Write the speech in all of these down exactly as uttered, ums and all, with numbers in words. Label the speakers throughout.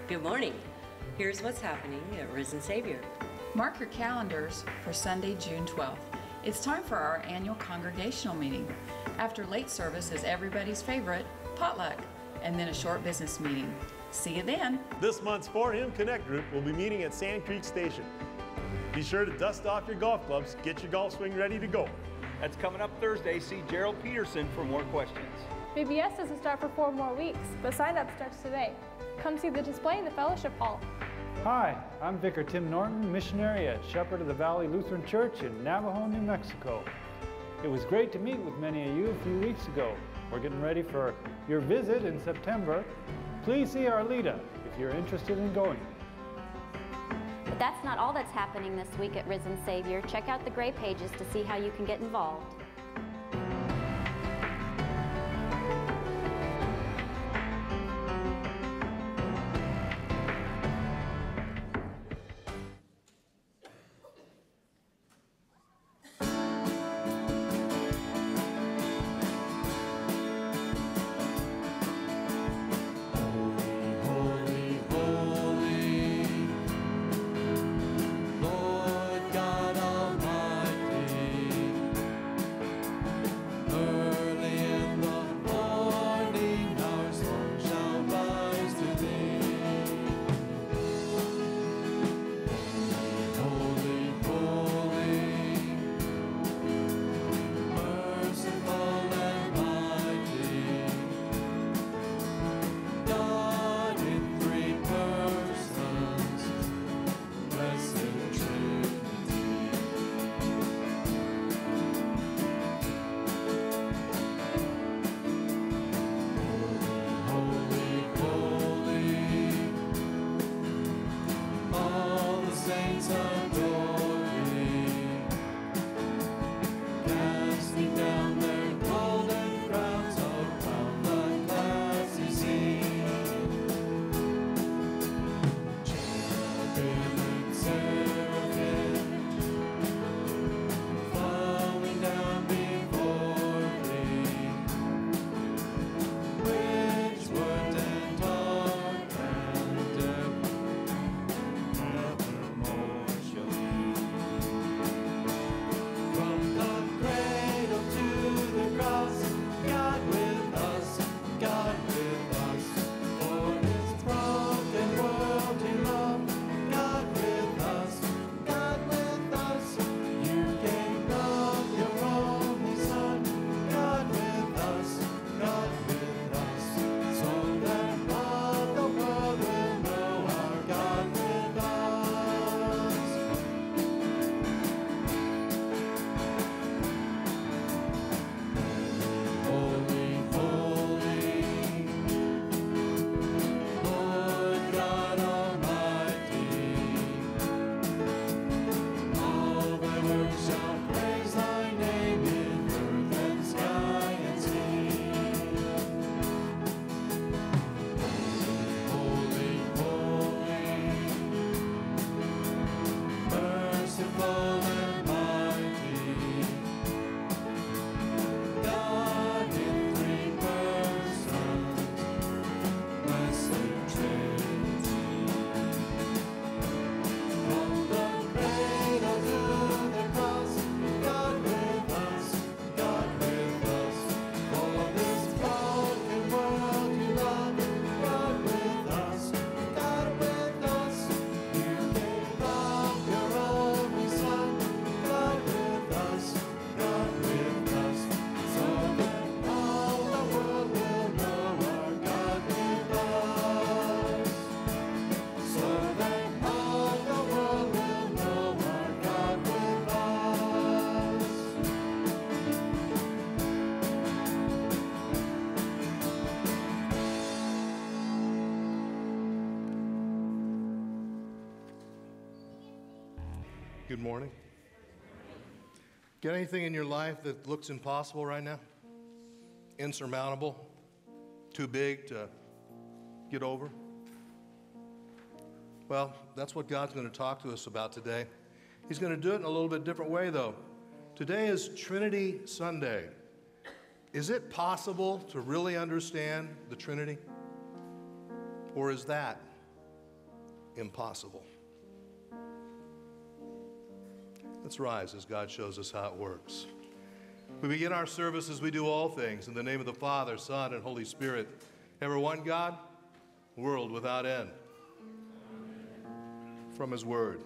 Speaker 1: Good morning. Here's what's happening at Risen Savior.
Speaker 2: Mark your calendars for Sunday, June twelfth. It's time for our annual congregational meeting. After late service is everybody's favorite, potluck, and then a short business meeting. See you then.
Speaker 3: This month's For Him Connect group will be meeting at Sand Creek Station. Be sure to dust off your golf clubs, get your golf swing ready to go.
Speaker 4: That's coming up Thursday. See Gerald Peterson for more questions.
Speaker 5: V B S doesn't start for four more weeks, but sign up starts today. Come see the display in the fellowship hall.
Speaker 6: Hi, I'm Vicar Tim Norton, missionary at Shepherd of the Valley Lutheran Church in Navajo, New Mexico. It was great to meet with many of you a few weeks ago. We're getting ready for your visit in September. Please see our leader if you're interested in going.
Speaker 7: But that's not all that's happening this week at Risen Savior. Check out the gray pages to see how you can get involved.
Speaker 8: Good morning. Got anything in your life that looks impossible right now? Insurmountable? Too big to get over? Well, that's what God's going to talk to us about today. He's going to do it in a little bit different way, though. Today is Trinity Sunday. Is it possible to really understand the Trinity? Or is that impossible. Let's rise as God shows us how it works. We begin our service as we do all things in the name of the Father, Son, and Holy Spirit. Ever one God, world without end. From His Word.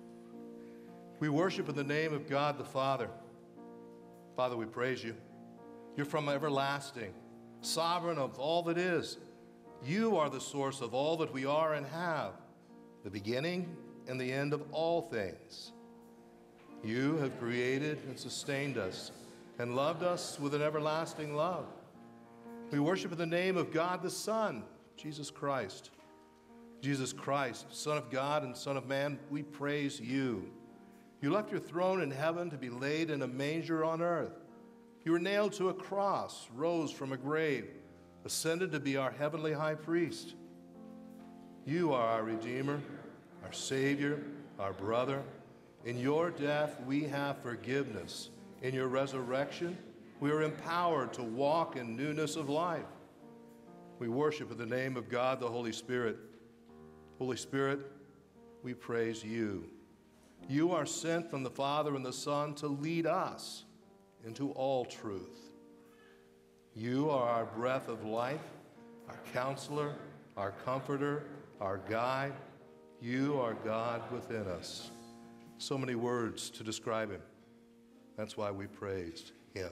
Speaker 8: We worship in the name of God the Father. Father, we praise you. You're from everlasting, sovereign of all that is. You are the source of all that we are and have, the beginning and the end of all things. You have created and sustained us and loved us with an everlasting love. We worship in the name of God the Son, Jesus Christ. Jesus Christ, Son of God and Son of Man, we praise you. You left your throne in heaven to be laid in a manger on earth. You were nailed to a cross, rose from a grave, ascended to be our heavenly high priest. You are our Redeemer, our Savior, our brother. In your death, we have forgiveness. In your resurrection, we are empowered to walk in newness of life. We worship in the name of God, the Holy Spirit. Holy Spirit, we praise you. You are sent from the Father and the Son to lead us into all truth. You are our breath of life, our counselor, our comforter, our guide. You are God within us. So many words to describe Him. That's why we praised Him.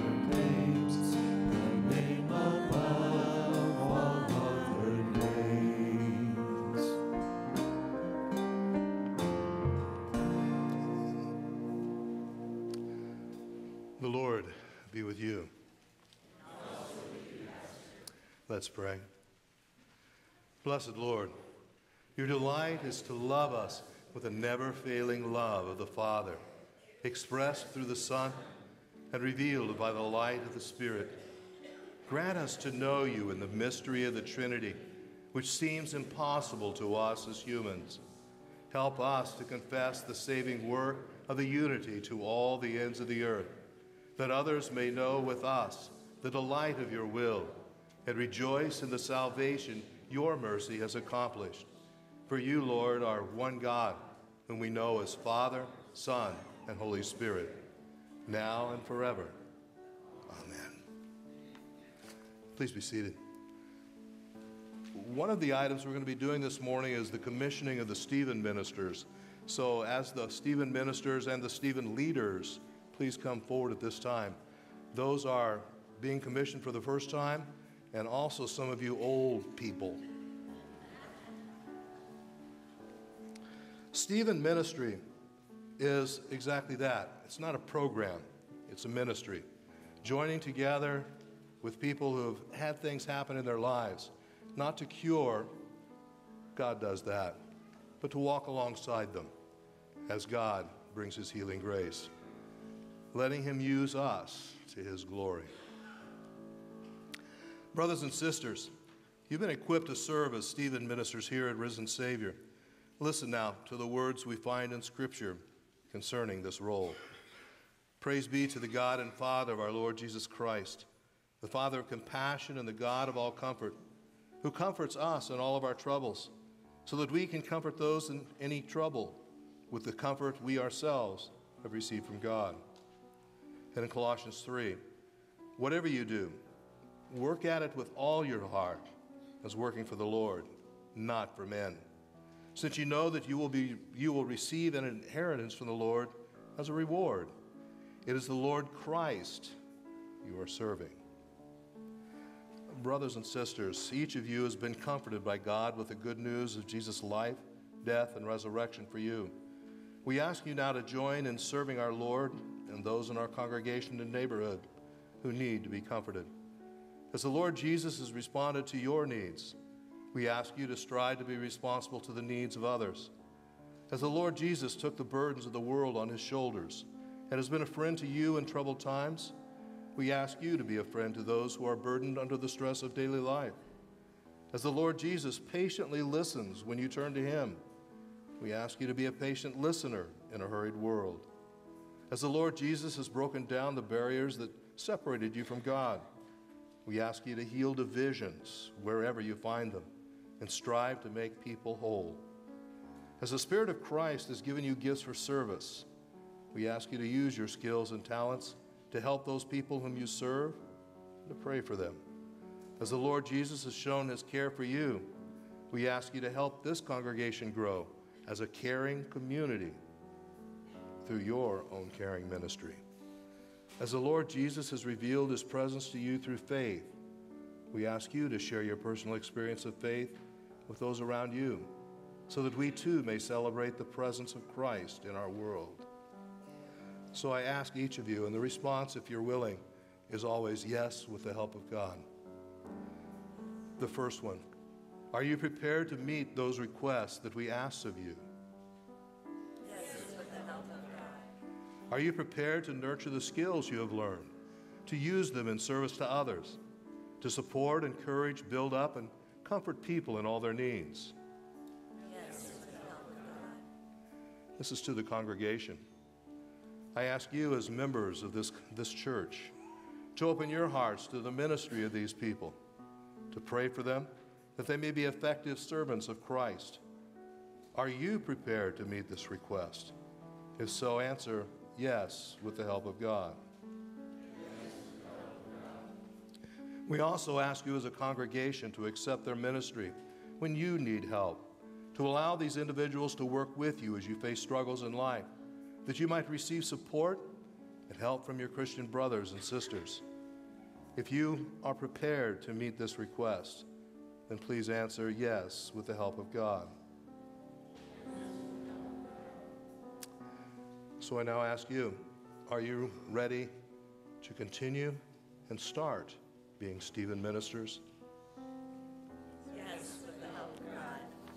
Speaker 9: Name
Speaker 8: Lord be with you. Let's pray. Blessed Lord, your delight is to love us with a never-failing love of the Father, expressed through the Son and revealed by the light of the Spirit. Grant us to know you in the mystery of the Trinity, which seems impossible to us as humans. Help us to confess the saving work of the unity to all the ends of the earth, that others may know with us the delight of your will and rejoice in the salvation your mercy has accomplished. For you, Lord, are one God, whom we know as Father, Son, and Holy Spirit, now and forever. Amen. Please be seated. One of the items we're going to be doing this morning is the commissioning of the Stephen ministers. So as the Stephen ministers and the Stephen leaders, please come forward at this time. Those are being commissioned for the first time, and also some of you old people. Stephen ministry is exactly that. It's not a program, it's a ministry. Joining together with people who have had things happen in their lives, not to cure, God does that, but to walk alongside them as God brings his healing grace, letting him use us to his glory. Brothers and sisters, you've been equipped to serve as Stephen ministers here at Risen Savior. Listen now to the words we find in Scripture concerning this role. Praise be to the God and Father of our Lord Jesus Christ, the Father of compassion and the God of all comfort, who comforts us in all of our troubles, so that we can comfort those in any trouble with the comfort we ourselves have received from God. And in Colossians three, whatever you do, work at it with all your heart, as working for the Lord, not for men, since you know that you will be you will receive an inheritance from the Lord as a reward. It is the Lord Christ you are serving. Brothers and sisters, each of you has been comforted by God with the good news of Jesus' life, death, and resurrection for you. We ask you now to join in serving our Lord and those in our congregation and neighborhood who need to be comforted. As the Lord Jesus has responded to your needs, we ask you to strive to be responsible to the needs of others. As the Lord Jesus took the burdens of the world on his shoulders and has been a friend to you in troubled times, we ask you to be a friend to those who are burdened under the stress of daily life. As the Lord Jesus patiently listens when you turn to him, we ask you to be a patient listener in a hurried world. As the Lord Jesus has broken down the barriers that separated you from God, we ask you to heal divisions wherever you find them and strive to make people whole. As the Spirit of Christ has given you gifts for service, we ask you to use your skills and talents to help those people whom you serve and to pray for them. As the Lord Jesus has shown his care for you, we ask you to help this congregation grow as a caring community through your own caring ministry. As the Lord Jesus has revealed his presence to you through faith, we ask you to share your personal experience of faith with those around you, so that we too may celebrate the presence of Christ in our world. So I ask each of you, and the response, if you're willing, is always yes, with the help of God. The first one, are you prepared to meet those requests that we ask of you? Are you prepared to nurture the skills you have learned, to use them in service to others, to support, encourage, build up, and comfort people in all their needs? Yes. This is to the congregation. I ask you as members of this, this church to open your hearts to the ministry of these people, to pray for them, that they may be effective servants of Christ. Are you prepared to meet this request? If so, answer yes, with the help of God. We also ask you as a congregation to accept their ministry when you need help, to allow these individuals to work with you as you face struggles in life, that you might receive support and help from your Christian brothers and sisters. If you are prepared to meet this request, then please answer yes with the help of God. So I now ask you, are you ready to continue and start being Stephen ministers?
Speaker 1: Yes, with the help of God.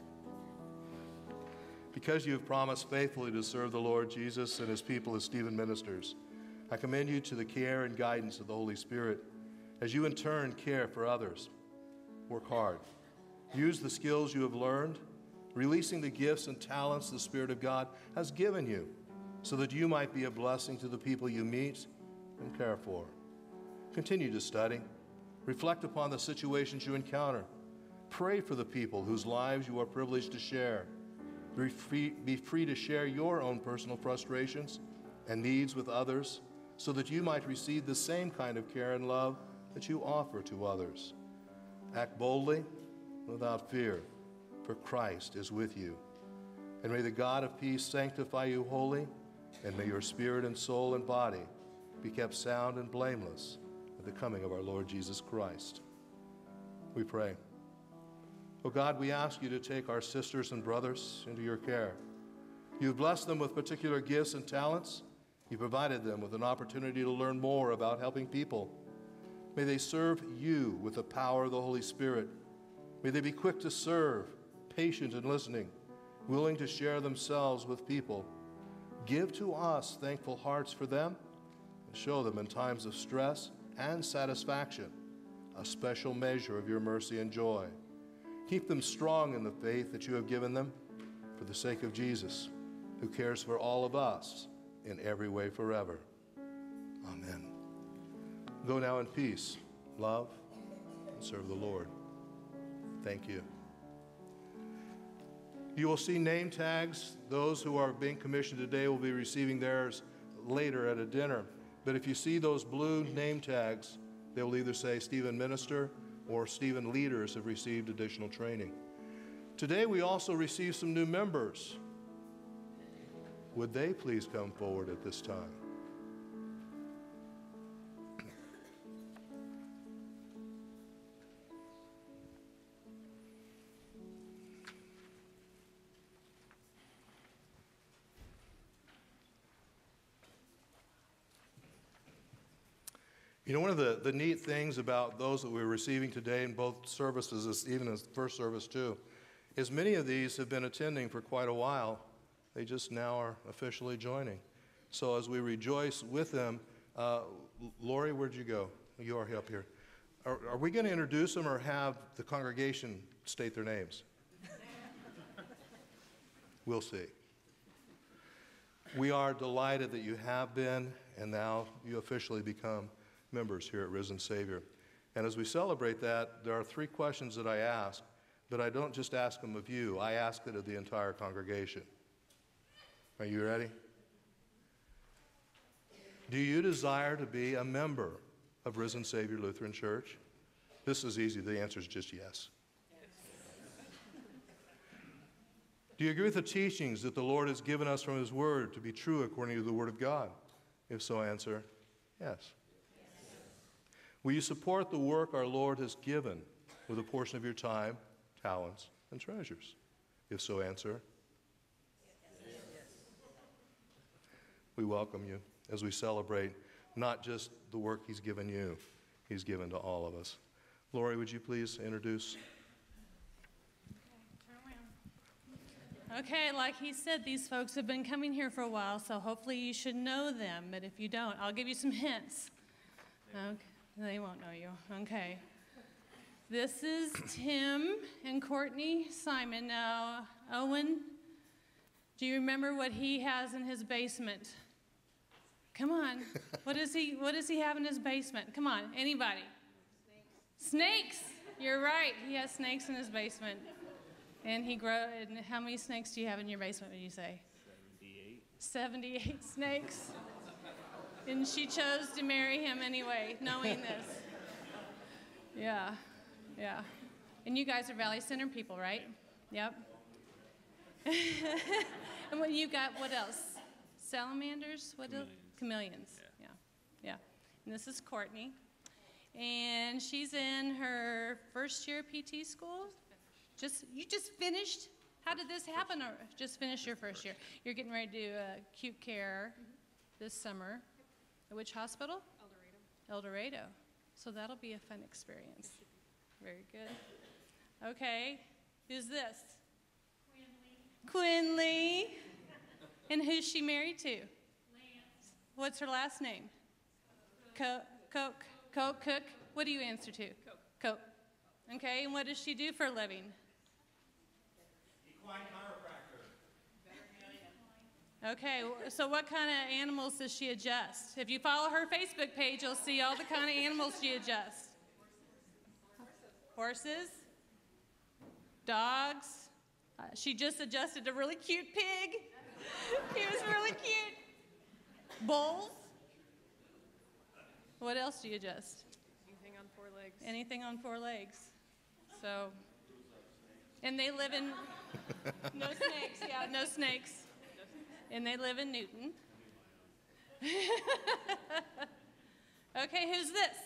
Speaker 8: Because you have promised faithfully to serve the Lord Jesus and his people as Stephen ministers, I commend you to the care and guidance of the Holy Spirit as you in turn care for others. Work hard. Use the skills you have learned, releasing the gifts and talents the Spirit of God has given you, so that you might be a blessing to the people you meet and care for. Continue to study. Reflect upon the situations you encounter. Pray for the people whose lives you are privileged to share. Be free, be free to share your own personal frustrations and needs with others, so that you might receive the same kind of care and love that you offer to others. Act boldly, without fear, for Christ is with you. And may the God of peace sanctify you wholly, and may your spirit and soul and body be kept sound and blameless at the coming of our Lord Jesus Christ. We pray. Oh God, we ask you to take our sisters and brothers into your care. You've blessed them with particular gifts and talents. You provided them with an opportunity to learn more about helping people. May they serve you with the power of the Holy Spirit. May they be quick to serve, patient in listening, willing to share themselves with people. Give to us thankful hearts for them, and show them in times of stress and satisfaction a special measure of your mercy and joy. Keep them strong in the faith that you have given them for the sake of Jesus, who cares for all of us in every way forever. Amen. Go now in peace, love, and serve the Lord. Thank you. You will see name tags. Those who are being commissioned today will be receiving theirs later at a dinner. But if you see those blue name tags, they will either say Stephen Minister or Stephen Leaders have received additional training. Today we also receive some new members. Would they please come forward at this time? You know, one of the, the neat things about those that we're receiving today in both services, even in the first service too, is many of these have been attending for quite a while. They just now are officially joining. So as we rejoice with them, uh, Lori, where'd you go? You are up here. Are, are we going to introduce them or have the congregation state their names? We'll see. We are delighted that you have been, and now you officially become members here at Risen Savior. And as we celebrate that, there are three questions that I ask, but I don't just ask them of you, I ask it of the entire congregation. Are you ready? Do you desire to be a member of Risen Savior Lutheran Church? This is easy. The answer is just yes. Do you agree with the teachings that the Lord has given us from His Word to be true according to the Word of God? If so, answer yes. Yes. Will you support the work our Lord has given with a portion of your time, talents, and treasures? If so, answer yes. We welcome you as we celebrate not just the work He's given you, He's given to all of us. Lori, would you please introduce?
Speaker 9: Okay, like he said, these folks have been coming here for a while, so hopefully you should know them. But if you don't, I'll give you some hints. Okay, they won't know you. Okay. This is Tim and Courtney Simon. Now, Owen, do you remember what he has in his basement? Come on. What does he, what does he have in his basement? Come on, anybody? Snakes. Snakes! You're right. He has snakes in his basement. And he grow. And how many snakes do you have in your basement, would you say? seventy-eight. seventy-eight snakes. And she chose to marry him anyway, knowing this. Yeah, yeah. And you guys are Valley Center people, right? Yep. And what you got, what else? Salamanders? What else? Chameleons. Yeah. yeah, yeah. And this is Courtney. And she's in her first year P T school. Just you just finished? How did this happen? Or just finished your first year? You're getting ready to do uh, acute care this summer. At which hospital? El Dorado. So that'll be a fun experience. Very good. Okay, who's this? Quinley. Quinley. And who's she married to? Lance. What's her last name? Coke. Coke. Coke. Cook. What do you answer to? Coke. Coke. Okay, and what does she do for a living? Equine chiropractor. Okay, so what kind of animals does she adjust? If you follow her Facebook page, you'll see all the kind of animals she adjusts. Horses. Dogs. Uh, she just adjusted a really cute pig. He was really cute. Bulls. What else do you adjust?
Speaker 10: Anything on four legs.
Speaker 9: Anything on four legs. So, and they live in, no snakes, yeah, no snakes. And they live in Newton. Okay, who's this?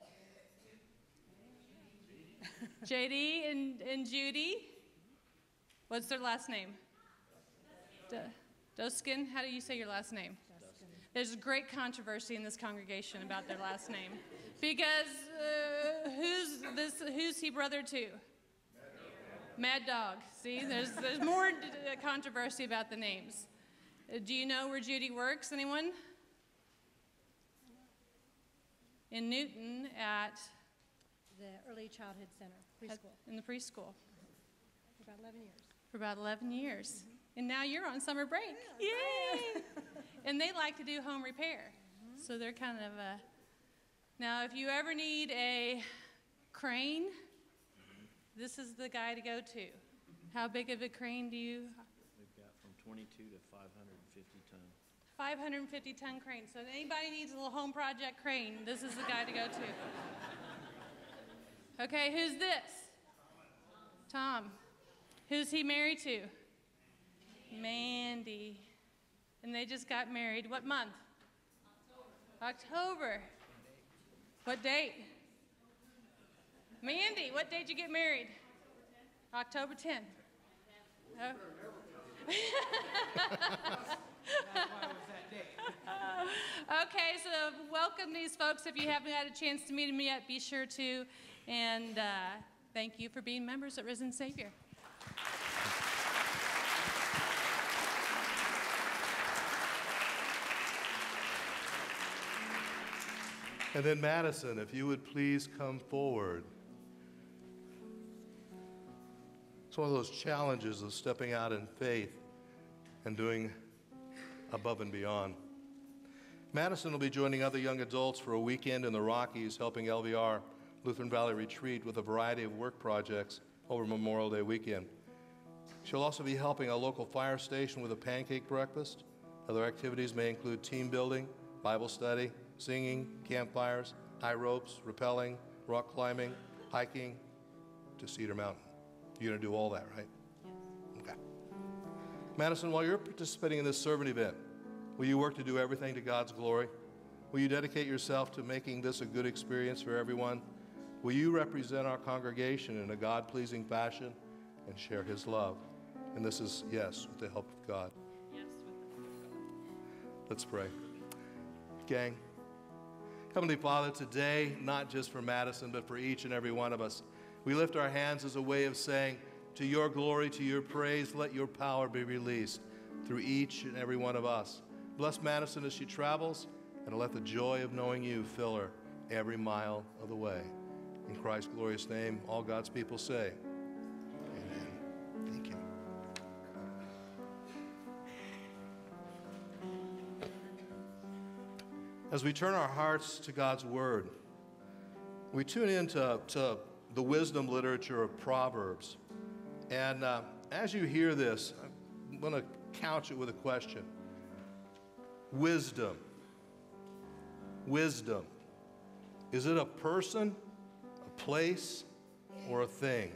Speaker 9: J D and, and Judy. What's their last name? D- Doskin. How do you say your last name? Duskin. There's great controversy in this congregation about their last name. Because uh, who's this? Who's he brother to? Mad Dog. See, there's there's more d- controversy about the names. Uh, do you know where Judy works? Anyone? In Newton at
Speaker 10: The Early Childhood Center, preschool.
Speaker 9: At, in the preschool.
Speaker 10: For about eleven years.
Speaker 9: For about eleven years. Mm-hmm. And now you're on summer break.
Speaker 10: Yeah,
Speaker 9: Yay! And they like to do home repair. Mm-hmm. So they're kind of a... Now, if you ever need a crane, this is the guy to go to. How big of a crane do you...
Speaker 11: We've got from twenty-two to five hundred fifty ton.
Speaker 9: five hundred fifty ton crane. So if anybody needs a little home project crane, this is the guy to go to. Okay, who's this? Tom. Who's he married to? Mandy. And they just got married. What month? October. October. What date? Mandy, what date did you get married? October tenth. Oh. Okay, so welcome these folks. If you haven't had a chance to meet them yet, be sure to. And uh, thank you for being members at Risen Savior.
Speaker 8: And then Madison, if you would please come forward. It's one of those challenges of stepping out in faith and doing above and beyond. Madison will be joining other young adults for a weekend in the Rockies, helping L V R Lutheran Valley Retreat with a variety of work projects over Memorial Day weekend. She'll also be helping a local fire station with a pancake breakfast. Other activities may include team building, Bible study, singing, campfires, high ropes, rappelling, rock climbing, hiking to Cedar Mountain. You're going to do all that, right? Okay. Madison, while you're participating in this servant event, will you work to do everything to God's glory? Will you dedicate yourself to making this a good experience for everyone? Will you represent our congregation in a God-pleasing fashion and share His love? And this is, yes, with the help of God.
Speaker 9: Yes, with the help of God.
Speaker 8: Let's pray. Gang. Heavenly Father, today, not just for Madison, but for each and every one of us, we lift our hands as a way of saying, to your glory, to your praise, let your power be released through each and every one of us. Bless Madison as she travels, and let the joy of knowing you fill her every mile of the way. In Christ's glorious name, all God's people say, amen. Thank you. As we turn our hearts to God's Word, we tune into to the wisdom literature of Proverbs. And uh, as you hear this, I'm going to couch it with a question. Wisdom. Wisdom. Is it a person, a place, or a thing?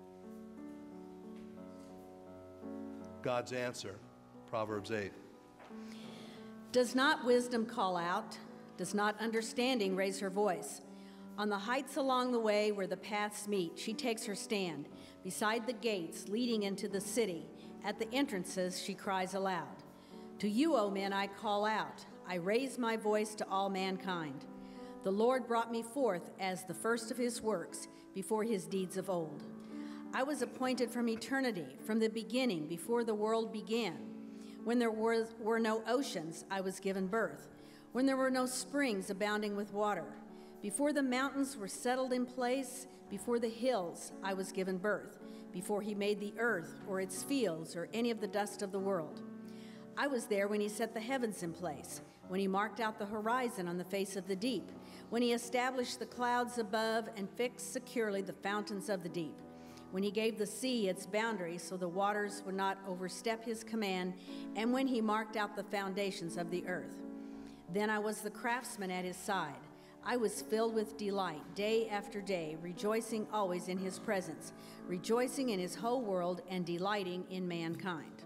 Speaker 8: God's answer, Proverbs eight.
Speaker 12: Does not wisdom call out? Does not understanding raise her voice? On the heights along the way where the paths meet, she takes her stand. Beside the gates leading into the city, at the entrances she cries aloud. To you, O men, I call out. I raise my voice to all mankind. The Lord brought me forth as the first of his works, before his deeds of old. I was appointed from eternity, from the beginning, before the world began. When there was, were no oceans, I was given birth. When there were no springs abounding with water. Before the mountains were settled in place, before the hills, I was given birth. Before he made the earth or its fields or any of the dust of the world. I was there when he set the heavens in place, when he marked out the horizon on the face of the deep, when he established the clouds above and fixed securely the fountains of the deep, when he gave the sea its boundary so the waters would not overstep his command, and when he marked out the foundations of the earth. Then I was the craftsman at his side. I was filled with delight day after day, rejoicing always in his presence, rejoicing in his whole world and delighting in mankind.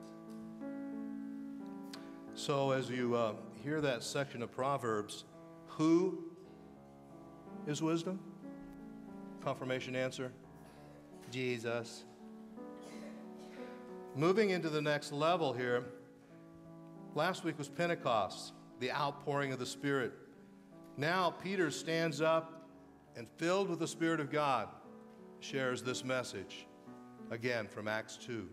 Speaker 8: So as you uh, hear that section of Proverbs, who is wisdom? Confirmation answer, Jesus. Moving into the next level here, last week was Pentecost, the outpouring of the Spirit. Now Peter stands up and, filled with the Spirit of God, shares this message, again from Acts two.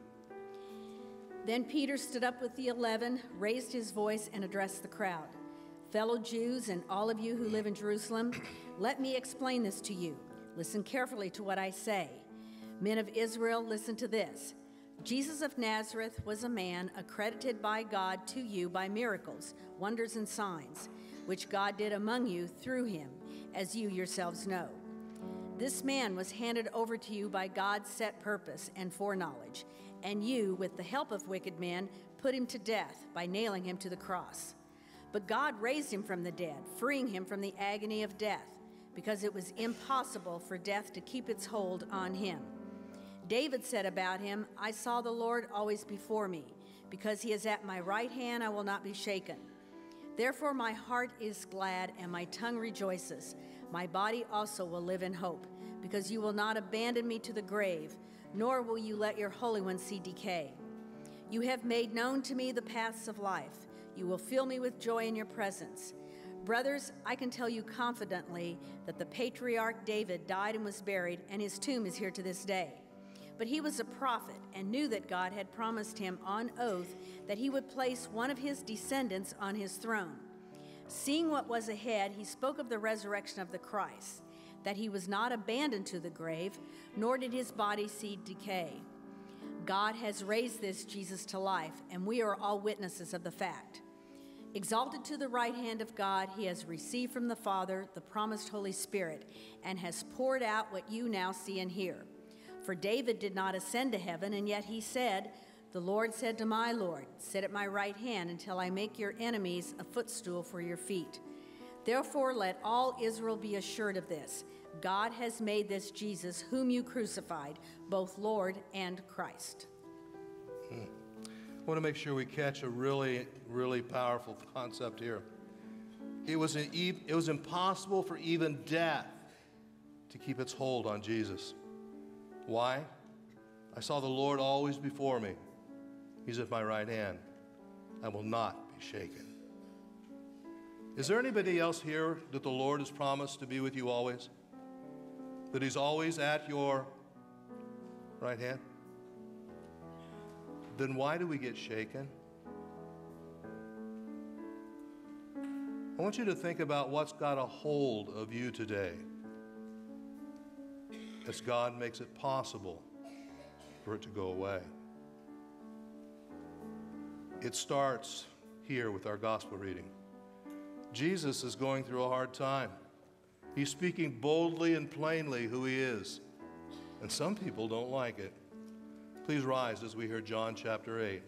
Speaker 12: Then Peter stood up with the eleven, raised his voice, and addressed the crowd. Fellow Jews and all of you who live in Jerusalem, let me explain this to you. Listen carefully to what I say. Men of Israel, listen to this. Jesus of Nazareth was a man accredited by God to you by miracles, wonders, and signs, which God did among you through him, as you yourselves know. This man was handed over to you by God's set purpose and foreknowledge, and you, with the help of wicked men, put him to death by nailing him to the cross. But God raised him from the dead, freeing him from the agony of death, because it was impossible for death to keep its hold on him. David said about him, I saw the Lord always before me. Because he is at my right hand, I will not be shaken. Therefore my heart is glad and my tongue rejoices. My body also will live in hope, because you will not abandon me to the grave, nor will you let your Holy One see decay. You have made known to me the paths of life. You will fill me with joy in your presence. Brothers, I can tell you confidently that the patriarch David died and was buried, and his tomb is here to this day. But he was a prophet and knew that God had promised him on oath that he would place one of his descendants on his throne. Seeing what was ahead, he spoke of the resurrection of the Christ, that he was not abandoned to the grave, nor did his body see decay. God has raised this Jesus to life, and we are all witnesses of the fact. Exalted to the right hand of God, he has received from the Father the promised Holy Spirit, and has poured out what you now see and hear. For David did not ascend to heaven, and yet he said, the Lord said to my Lord, sit at my right hand until I make your enemies a footstool for your feet. Therefore let all Israel be assured of this. God has made this Jesus, whom you crucified, both Lord and Christ.
Speaker 8: Hmm. I want to make sure we catch a really, really powerful concept here. It was, an, it was impossible for even death to keep its hold on Jesus. Why? I saw the Lord always before me. He's at my right hand. I will not be shaken. Is there anybody else here that the Lord has promised to be with you always? That he's always at your right hand? Then why do we get shaken? I want you to think about what's got a hold of you today, as God makes it possible for it to go away. It starts here with our gospel reading. Jesus is going through a hard time. He's speaking boldly and plainly who he is, and some people don't like it. Please rise as we hear John chapter eight.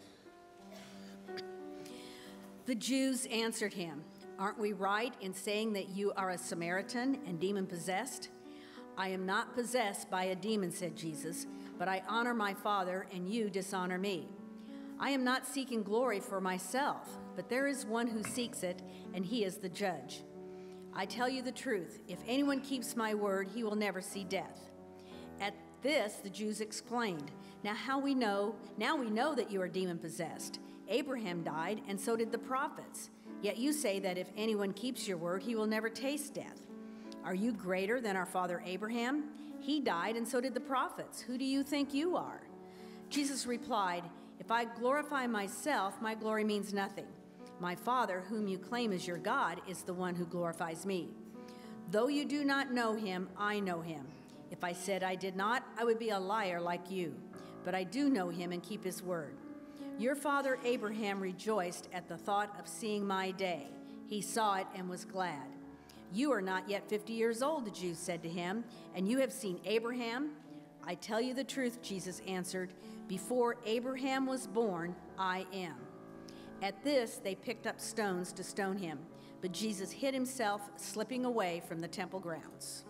Speaker 12: The Jews answered him, aren't we right in saying that you are a Samaritan and demon-possessed? I am not possessed by a demon, said Jesus, but I honor my Father, and you dishonor me. I am not seeking glory for myself, but there is one who seeks it, and he is the judge. I tell you the truth, if anyone keeps my word, he will never see death. At this, the Jews exclaimed, now how we know, now we know that you are demon-possessed. Abraham died, and so did the prophets. Yet you say that if anyone keeps your word, he will never taste death. Are you greater than our father Abraham? He died, and so did the prophets. Who do you think you are? Jesus replied, If I glorify myself, my glory means nothing. My Father, whom you claim is your God, is the one who glorifies me. Though you do not know him, I know him. If I said I did not, I would be a liar like you. But I do know him and keep his word. Your father Abraham rejoiced at the thought of seeing my day. He saw it and was glad. You are not yet fifty years old, the Jews said to him, and you have seen Abraham? I tell you the truth, Jesus answered. Before Abraham was born, I am. At this, they picked up stones to stone him, but Jesus hid himself, slipping away from the temple grounds.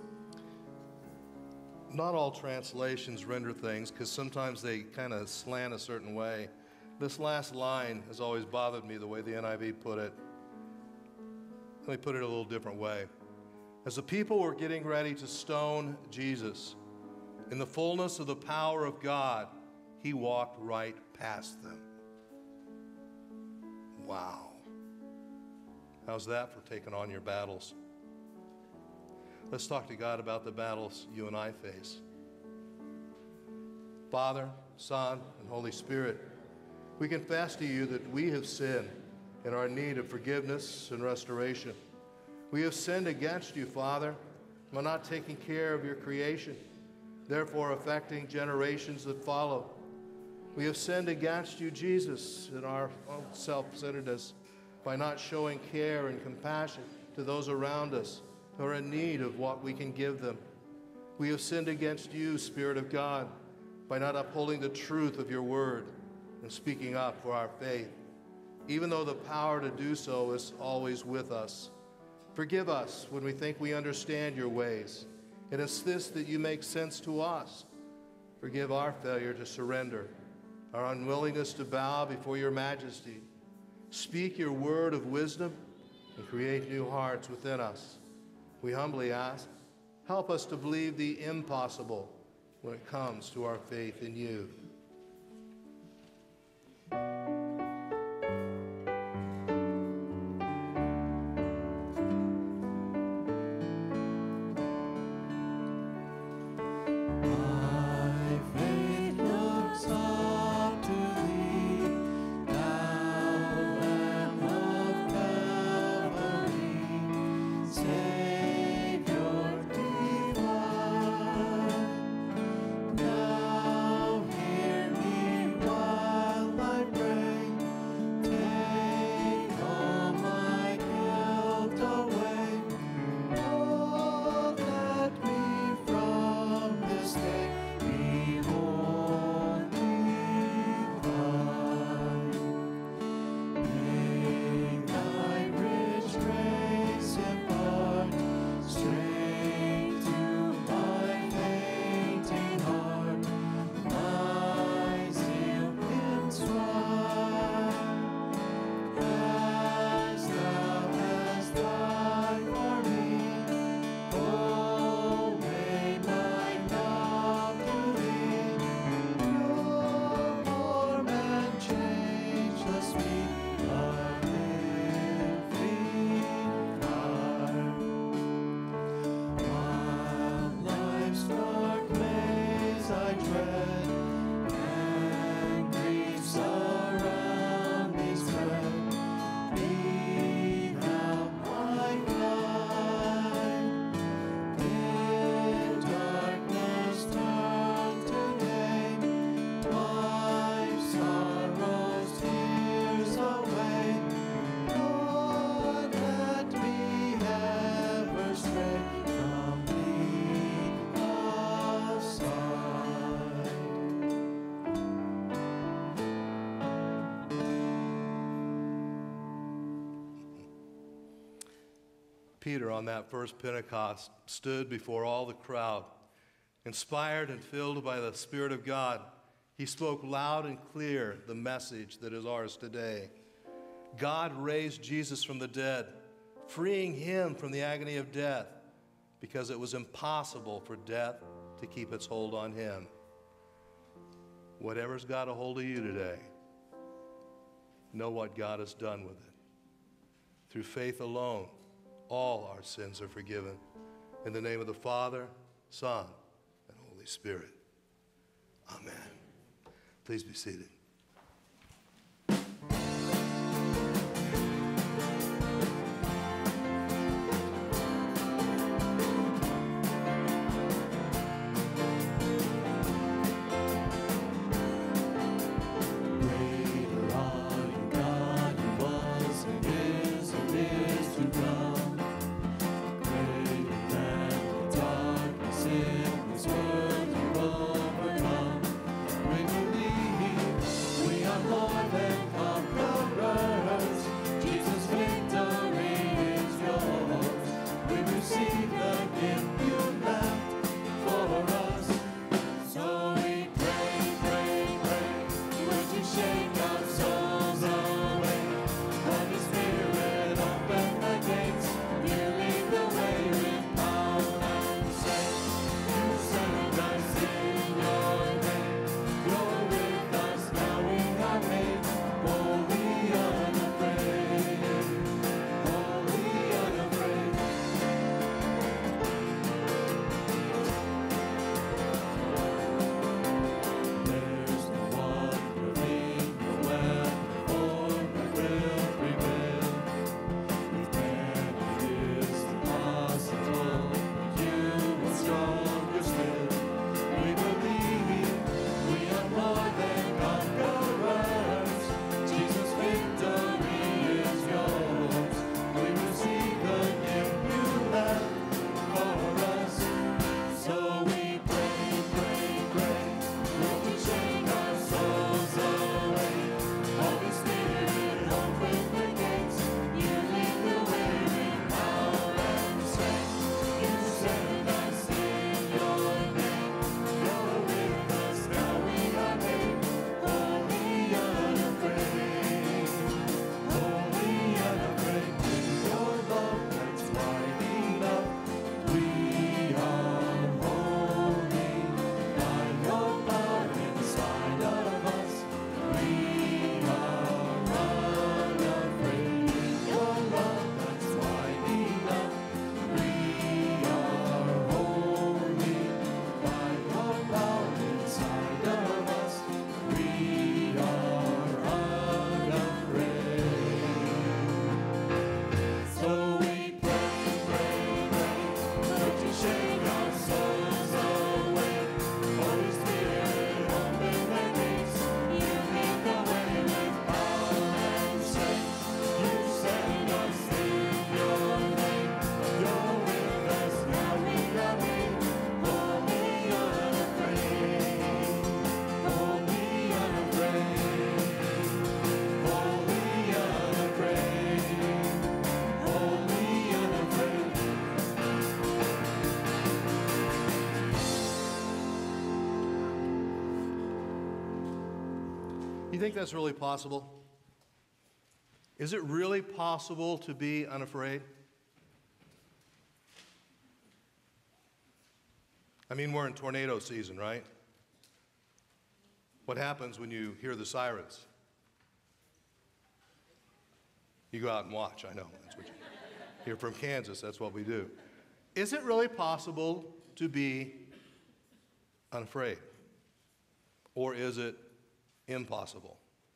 Speaker 8: Not all translations render things because sometimes they kind of slant a certain way. This last line has always bothered me, the way the N I V put it. Let me put it a little different way. As the people were getting ready to stone Jesus, in the fullness of the power of God, he walked right past them. Wow. How's that for taking on your battles? Let's talk to God about the battles you and I face. Father, Son, and Holy Spirit, we confess to you that we have sinned and are in need of forgiveness and restoration. We have sinned against you, Father, by not taking care of your creation, therefore affecting generations that follow. We have sinned against you, Jesus, in our own self-centeredness by not showing care and compassion to those around us who are in need of what we can give them. We have sinned against you, Spirit of God, by not upholding the truth of your word and speaking up for our faith, even though the power to do so is always with us. Forgive us when we think we understand your ways, and insist that you make sense to us. Forgive our failure to surrender, our unwillingness to bow before your majesty. Speak your word of wisdom and create new hearts within us. We humbly ask, help us to believe the impossible when it comes to our faith in you. Peter, on that first Pentecost, stood before all the crowd. Inspired and filled by the Spirit of God, he spoke loud and clear the message that is ours today. God raised Jesus from the dead, freeing him from the agony of death, because it was impossible for death to keep its hold on him. Whatever's got a hold of you today, know what God has done with it. Through faith alone, all our sins are forgiven. In the name of the Father, Son, and Holy Spirit. Amen. Please be seated. You think that's really possible? Is it really possible to be unafraid? I mean, we're in tornado season, right? What happens when you hear the sirens? You go out and watch, I know. That's what you You're from Kansas, that's what we do. Is it really possible to be unafraid? Or is it impossible?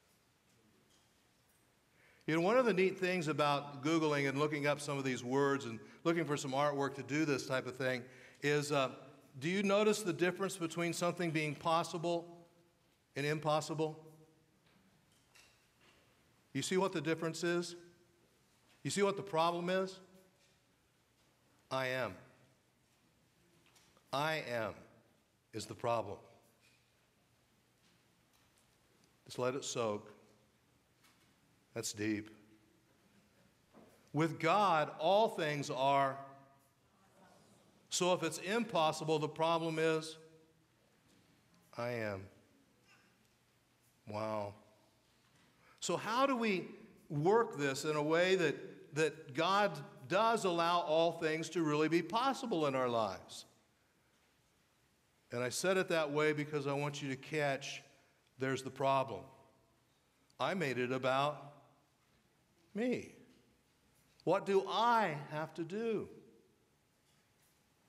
Speaker 8: You know, one of the neat things about Googling and looking up some of these words and looking for some artwork to do this type of thing is, uh, do you notice the difference between something being possible and impossible? You see what the difference is? You see what the problem is? I am. I am is the problem. Just let it soak. That's deep. With God, all things are. So if it's impossible, the problem is, I am. Wow. So how do we work this in a way that, that God does allow all things to really be possible in our lives? And I said it that way because I want you to catch, there's the problem. I made it about me. What do I have to do?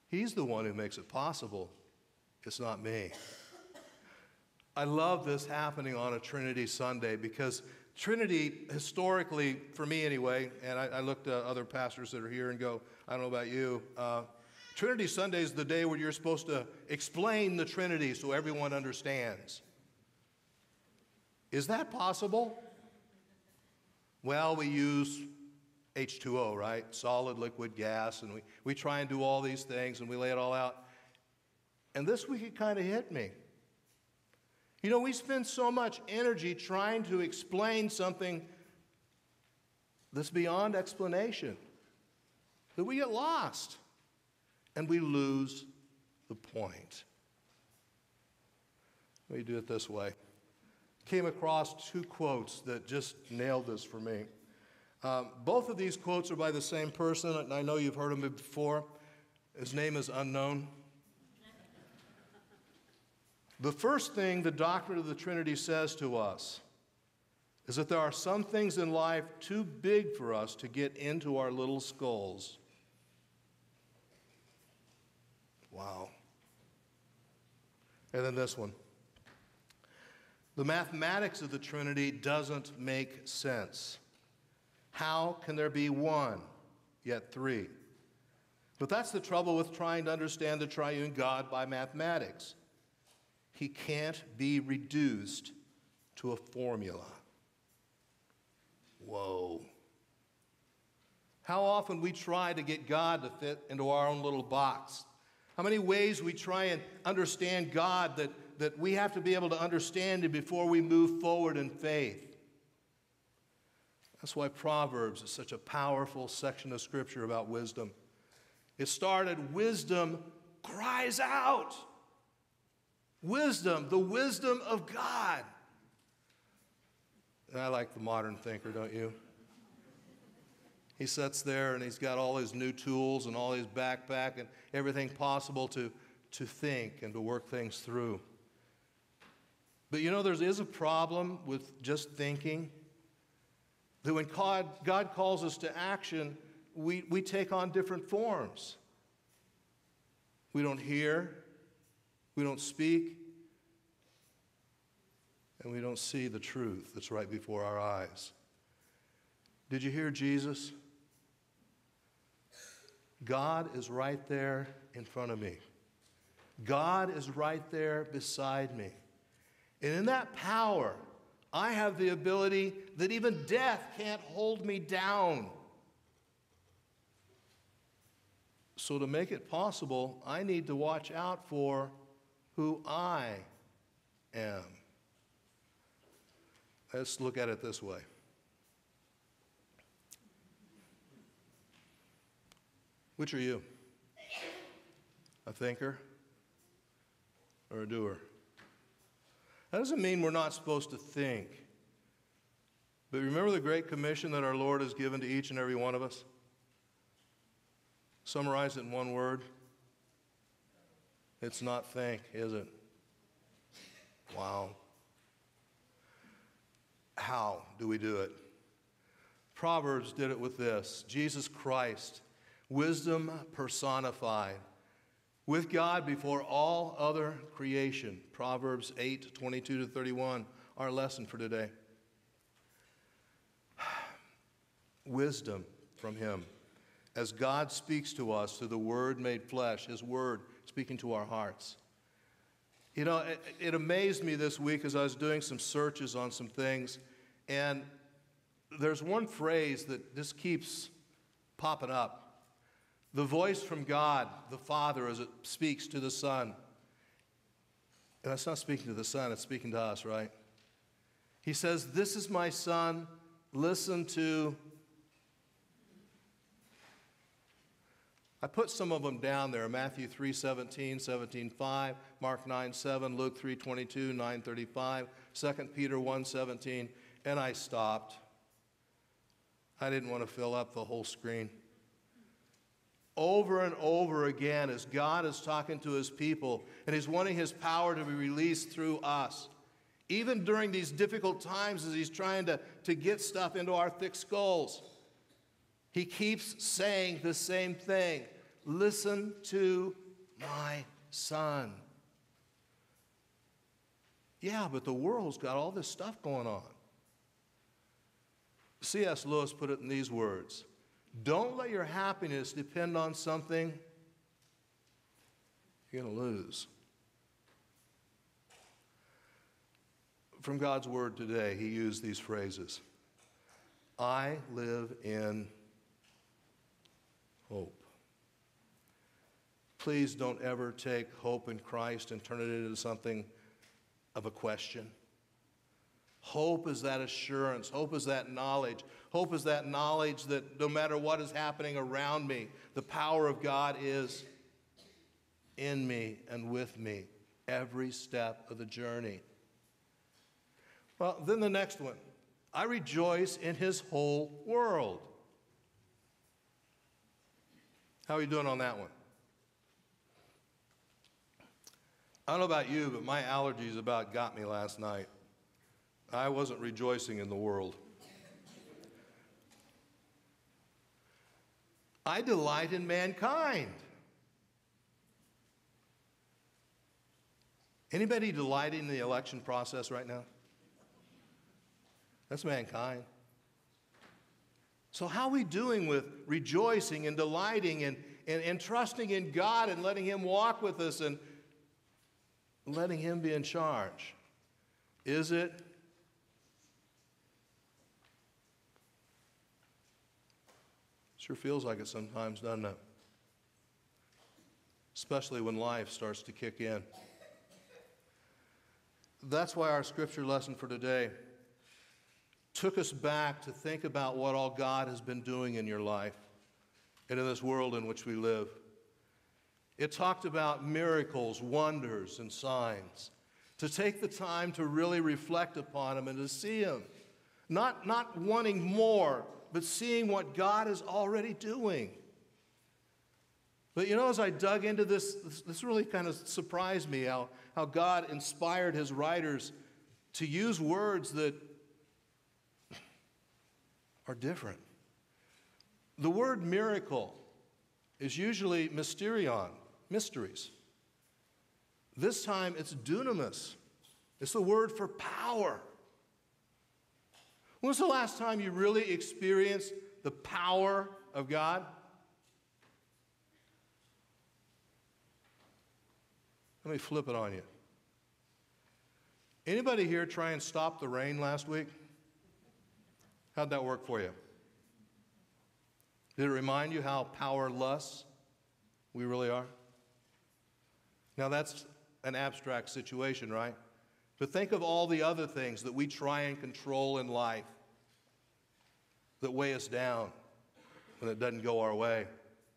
Speaker 8: He's the one who makes it possible. It's not me. I love this happening on a Trinity Sunday because Trinity, historically, for me anyway, and I, I look to other pastors that are here and go, I don't know about you, uh, Trinity Sunday is the day where you're supposed to explain the Trinity so everyone understands. Is that possible? Well, we use H two O, right? Solid, liquid, gas, and we, we try and do all these things and we lay it all out. And this week it kind of hit me. You know, we spend so much energy trying to explain something that's beyond explanation that we get lost and we lose the point. Let me do it this way. Came across two quotes that just nailed this for me. Um, both of these quotes are by the same person, and I know you've heard him before. His name is unknown. The first thing the doctrine of the Trinity says to us is that there are some things in life too big for us to get into our little skulls. Wow. And then this one. The mathematics of the Trinity doesn't make sense. How can there be one, yet three? But that's the trouble with trying to understand the triune God by mathematics. He can't be reduced to a formula. Whoa. How often we try to get God to fit into our own little box. How many ways we try and understand God that, that we have to be able to understand Him before we move forward in faith. That's why Proverbs is such a powerful section of Scripture about wisdom. It started, wisdom cries out. Wisdom, the wisdom of God. And I like the modern thinker, don't you? He sits there and he's got all his new tools and all his backpack and everything possible to, to think and to work things through. But you know, there is a problem with just thinking. That when God, God calls us to action, we, we take on different forms. We don't hear. We don't speak, and we don't see the truth that's right before our eyes. Did you hear Jesus? God is right there in front of me. God is right there beside me. And in that power, I have the ability that even death can't hold me down. So to make it possible, I need to watch out for who I am. Let's look at it this way. Which are you? A thinker or a doer? That doesn't mean we're not supposed to think. But remember the Great Commission that our Lord has given to each and every one of us? Summarize it in one word. It's not think, is it? Wow. How do we do it? Proverbs did it with this. Jesus Christ, wisdom personified, with God before all other creation. Proverbs eight, twenty-two to thirty-one, our lesson for today. Wisdom from Him. As God speaks to us through the Word made flesh, His Word speaking to our hearts. You know, it, it amazed me this week as I was doing some searches on some things, and there's one phrase that just keeps popping up. The voice from God, the Father, as it speaks to the Son. And that's not speaking to the Son, it's speaking to us, right? He says, "This is my Son, listen to..." I put some of them down there, Matthew three seventeen, seventeen five, Mark nine seven, Luke three twenty-two, nine thirty-five, Second Peter one seventeen, and I stopped. I didn't want to fill up the whole screen. Over and over again, as God is talking to His people, and He's wanting His power to be released through us. Even during these difficult times as He's trying to, to get stuff into our thick skulls. He keeps saying the same thing. Listen to my son. Yeah, but the world's got all this stuff going on. C S Lewis put it in these words: don't let your happiness depend on something you're going to lose. From God's word today, he used these phrases. I live in hope. Please don't ever take hope in Christ and turn it into something of a question. Hope is that assurance. Hope is that knowledge. Hope is that knowledge that no matter what is happening around me, the power of God is in me and with me every step of the journey. Well, then the next one. I rejoice in his whole world. How are you doing on that one? I don't know about you, but my allergies about got me last night. I wasn't rejoicing in the world. I delight in mankind. Anybody delighting in the election process right now? That's mankind. So how are we doing with rejoicing and delighting and, and, and trusting in God and letting him walk with us and letting him be in charge? Is it? Sure feels like it sometimes, doesn't it? Especially when life starts to kick in. That's why our scripture lesson for today took us back to think about what all God has been doing in your life and in this world in which we live. It talked about miracles, wonders, and signs. To take the time to really reflect upon them and to see them. Not, not wanting more, but seeing what God is already doing. But you know, as I dug into this, this, this really kind of surprised me how, how God inspired his writers to use words that are different. The word miracle is usually mysterion, mysteries. This time it's dunamis. It's the word for power. When was the last time you really experienced the power of God? Let me flip it on you. Anybody here try and stop the rain last week? How'd that work for you? Did it remind you how powerless we really are? Now that's an abstract situation, right? But think of all the other things that we try and control in life that weigh us down when it doesn't go our way.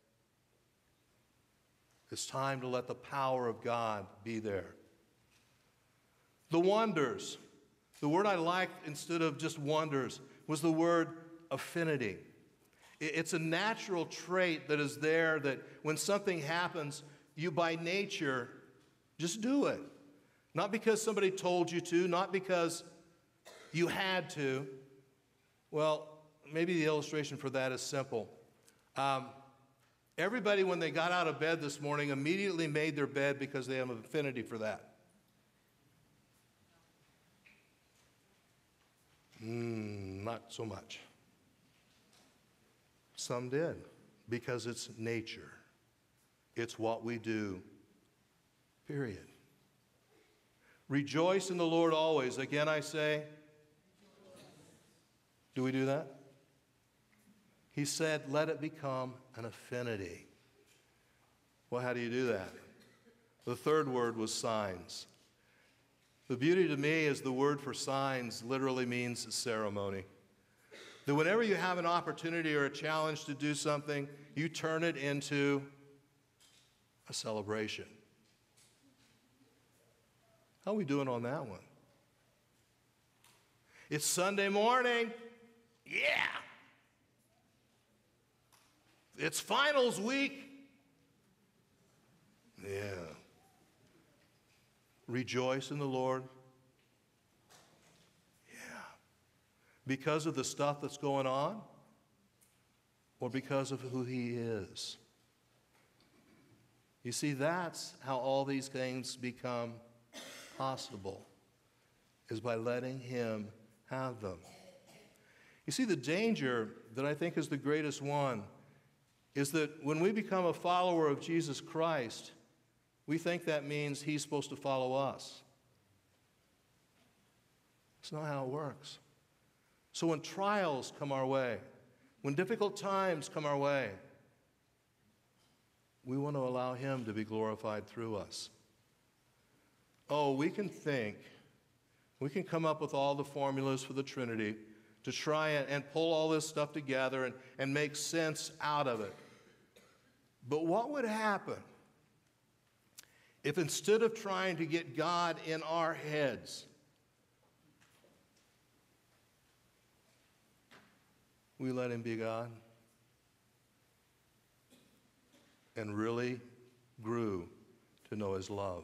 Speaker 8: It's time to let the power of God be there. The wonders. The word I liked instead of just wonders was the word affinity. It's a natural trait that is there that when something happens, you by nature just do it. Not because somebody told you to, not because you had to. Well, maybe the illustration for that is simple. Um, everybody, when they got out of bed this morning, immediately made their bed because they have an affinity for that. Mm, not so much. Some did, because it's nature. It's what we do, period. Rejoice in the Lord always. Again, I say, do we do that? He said, let it become an affinity. Well, how do you do that? The third word was signs. The beauty to me is the word for signs literally means ceremony. That whenever you have an opportunity or a challenge to do something, you turn it into a celebration. How are we doing on that one? It's Sunday morning. Yeah. It's finals week. Yeah. Rejoice in the Lord. Yeah. Because of the stuff that's going on or because of who he is? You see, that's how all these things become possible, is by letting Him have them. You see, the danger that I think is the greatest one is that when we become a follower of Jesus Christ, we think that means He's supposed to follow us. That's not how it works. So when trials come our way, when difficult times come our way, we want to allow Him to be glorified through us. Oh, we can think, we can come up with all the formulas for the Trinity to try and, and pull all this stuff together and, and make sense out of it. But what would happen if instead of trying to get God in our heads, we let Him be God and really grew to know His love?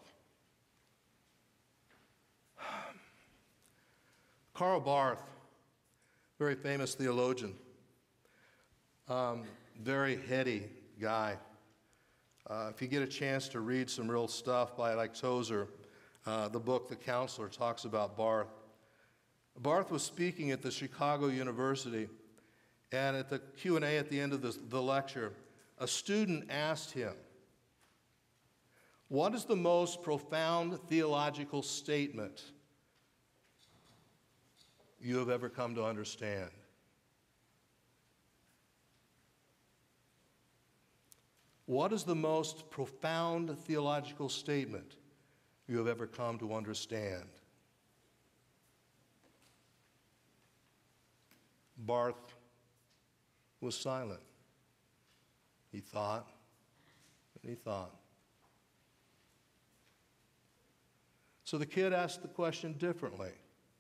Speaker 8: Karl Barth, very famous theologian, um, very heady guy. Uh, if you get a chance to read some real stuff by like Tozer, uh, the book The Counselor talks about Barth. Barth was speaking at the Chicago University, and at the Q and A at the end of the, the lecture, a student asked him, "What is the most profound theological statement you have ever come to understand?" What is the most profound theological statement you have ever come to understand? Barth was silent. He thought, and he thought. So the kid asked the question differently.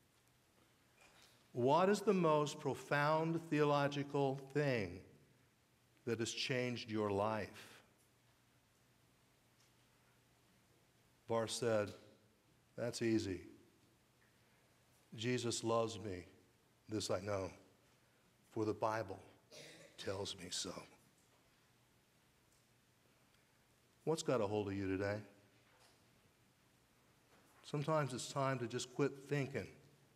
Speaker 8: What is the most profound theological thing that has changed your life? Barth said, "That's easy. Jesus loves me, this I know, for the Bible tells me so." What's got a hold of you today? Sometimes it's time to just quit thinking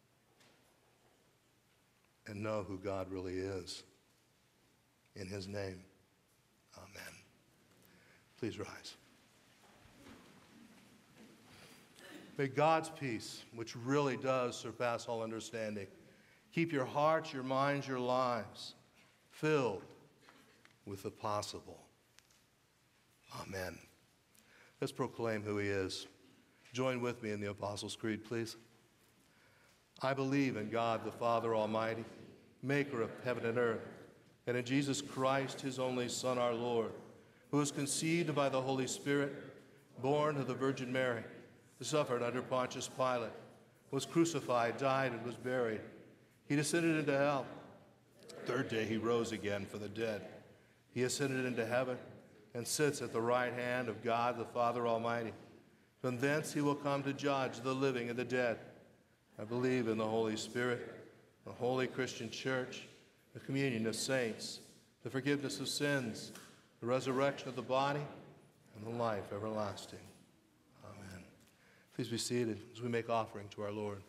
Speaker 8: and know who God really is. In His name, amen. Please rise. May God's peace, which really does surpass all understanding, keep your hearts, your minds, your lives filled with the possible. Amen. Let's proclaim who He is. Join with me in the Apostles' Creed, please. I believe in God the Father Almighty, maker of heaven and earth, and in Jesus Christ, His only Son, our Lord, who was conceived by the Holy Spirit, born of the Virgin Mary, suffered under Pontius Pilate, was crucified, died, and was buried. He descended into hell. Third day He rose again from the dead. He ascended into heaven and sits at the right hand of God the Father Almighty. From thence He will come to judge the living and the dead. I believe in the Holy Spirit, the holy Christian church, the communion of saints, the forgiveness of sins, the resurrection of the body, and the life everlasting. Amen. Please be seated as we make offering to our Lord.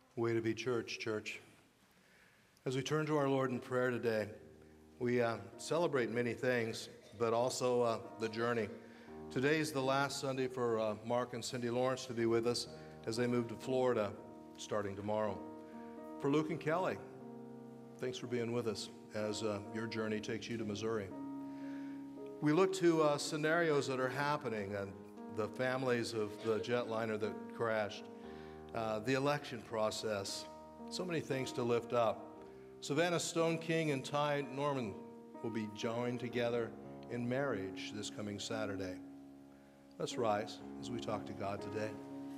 Speaker 8: Way to be church, church. As we turn to our Lord in prayer today, we uh, celebrate many things, but also uh, the journey. Today is the last Sunday for uh, Mark and Cindy Lawrence to be with us as they move to Florida starting tomorrow. For Luke and Kelly, thanks for being with us as uh, your journey takes you to Missouri. We look to uh, scenarios that are happening and the families of the jetliner that crashed, uh, the election process, so many things to lift up. Savannah Stone King and Ty Norman will be joined together in marriage this coming Saturday. Let's rise as we talk to God today.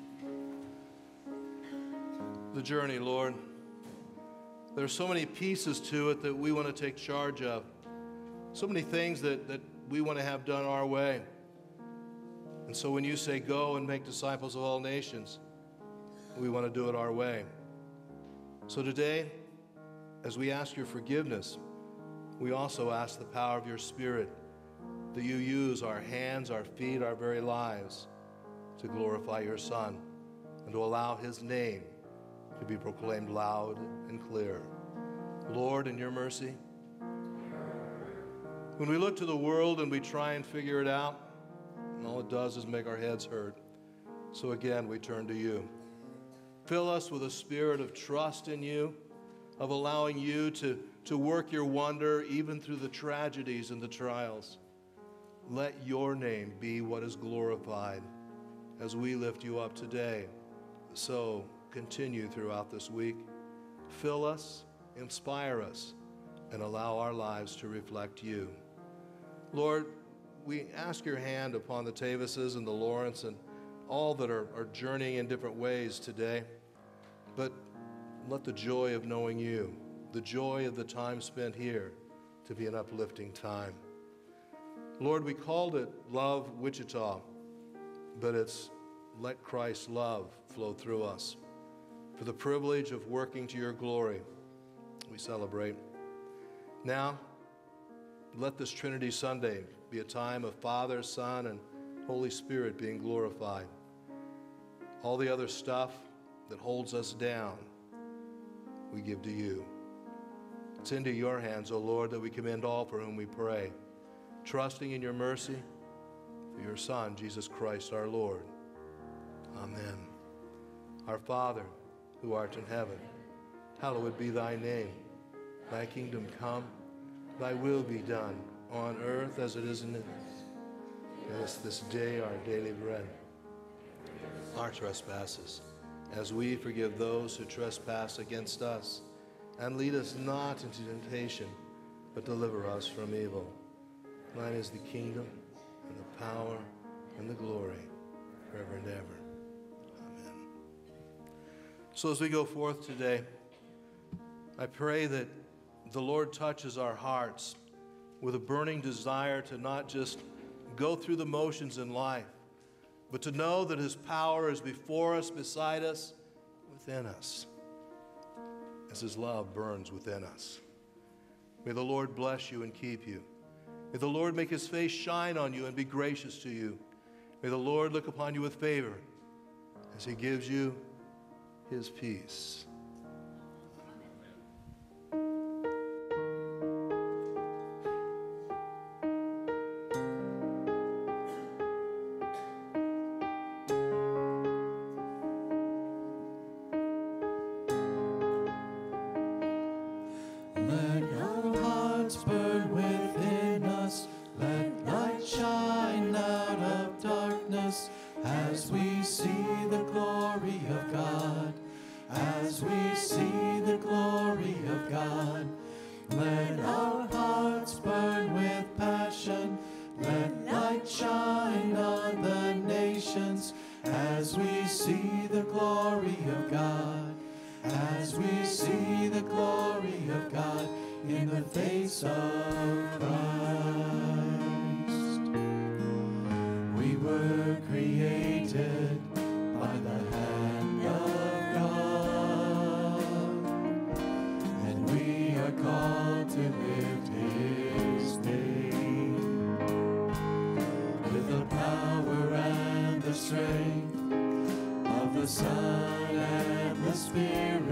Speaker 8: The journey, Lord. There are so many pieces to it that we want to take charge of. So many things that, that we want to have done our way. And so when you say go and make disciples of all nations, we want to do it our way. So today, as we ask your forgiveness, we also ask the power of your Spirit that you use our hands, our feet, our very lives to glorify your Son and to allow his name to be proclaimed loud and clear. Lord, in your mercy, when we look to the world and we try and figure it out, all it does is make our heads hurt. So again, we turn to you. Fill us with a spirit of trust in you, of allowing you to, to work your wonder even through the tragedies and the trials. Let your name be what is glorified as we lift you up today. So continue throughout this week. Fill us, inspire us, and allow our lives to reflect you. Lord, we ask your hand upon the Tavises and the Lawrence and all that are, are journeying in different ways today. But let the joy of knowing you, the joy of the time spent here, to be an uplifting time. Lord, we called it Love Wichita, but it's let Christ's love flow through us. For the privilege of working to your glory, we celebrate. Now, let this Trinity Sunday be a time of Father, Son, and Holy Spirit being glorified. All the other stuff that holds us down, we give to you. It's into your hands, O Lord, that we commend all for whom we pray, trusting in your mercy through your Son, Jesus Christ our Lord. Amen. Our Father, who art in heaven, hallowed be thy name. Thy kingdom come, thy will be done, on earth as it is in heaven. Give us this day our daily bread. Our trespasses, as we forgive those who trespass against us. And lead us not into temptation, but deliver us from evil. Thine is the kingdom, and the power, and the glory, forever and ever. Amen. So as we go forth today, I pray that the Lord touches our hearts with a burning desire to not just go through the motions in life, but to know that his power is before us, beside us, within us, as his love burns within us. May the Lord bless you and keep you. May the Lord make his face shine on you and be gracious to you. May the Lord look upon you with favor as he gives you his peace.
Speaker 13: Son and the Spirit.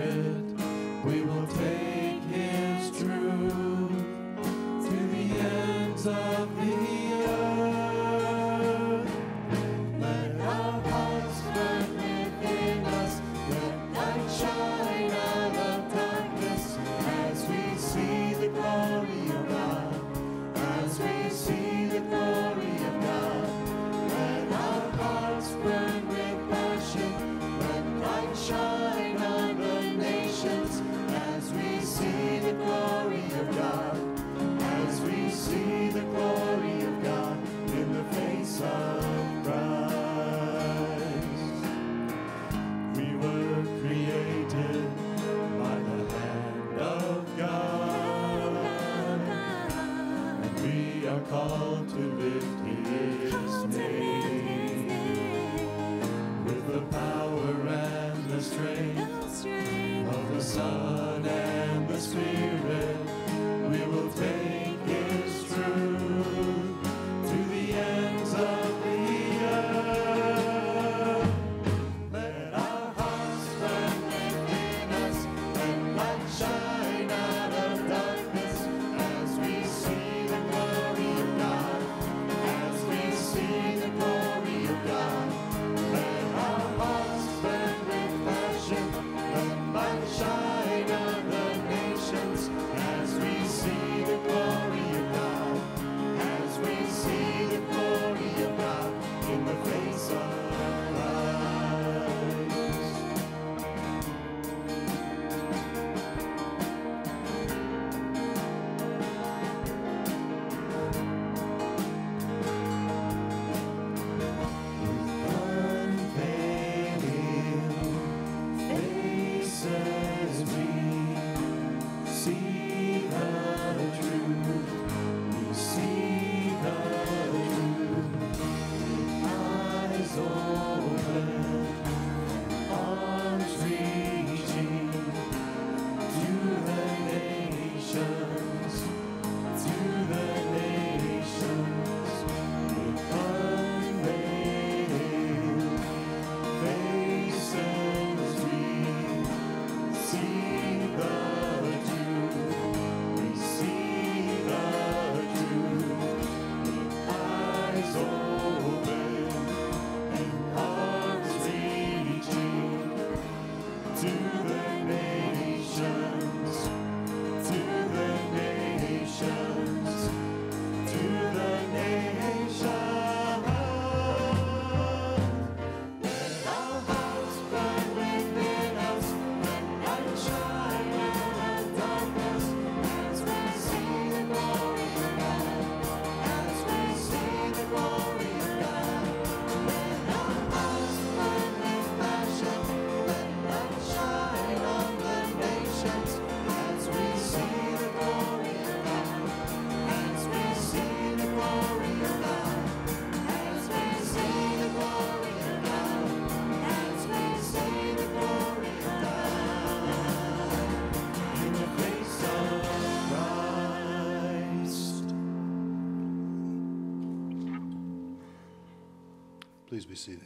Speaker 8: Please be seated.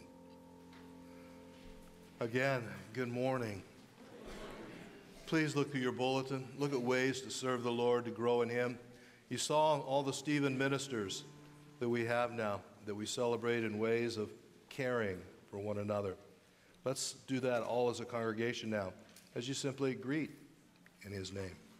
Speaker 8: Again, good morning. Please look through your bulletin. Look at ways to serve the Lord, to grow in Him. You saw all the Stephen ministers that we have now, that we celebrate in ways of caring for one another. Let's do that all as a congregation now, as you simply greet in His name.